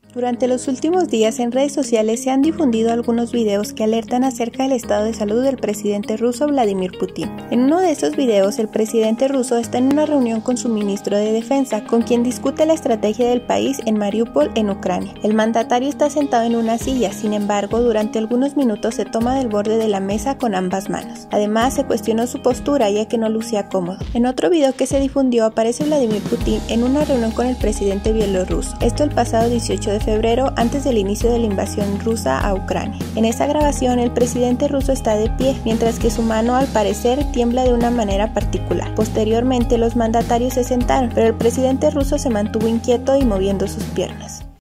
Durante los últimos días en redes sociales se han difundido algunos videos que alertan acerca del estado de salud del presidente ruso Vladimir Putin. En uno de esos videos, el presidente ruso está en una reunión con su ministro de Defensa, con quien discute la estrategia del país en Mariupol, en Ucrania. El mandatario está sentado en una silla, sin embargo, durante algunos minutos se toma del borde de la mesa con ambas manos. Además, se cuestionó su postura ya que no lucía cómodo. En otro video que se difundió aparece Vladimir Putin en una reunión con el presidente bielorruso. Esto el pasado 18 de febrero, antes del inicio de la invasión rusa a Ucrania. En esta grabación, el presidente ruso está de pie, mientras que su mano al parecer tiembla de una manera particular. Posteriormente, los mandatarios se sentaron, pero el presidente ruso se mantuvo inquieto y moviendo sus piernas.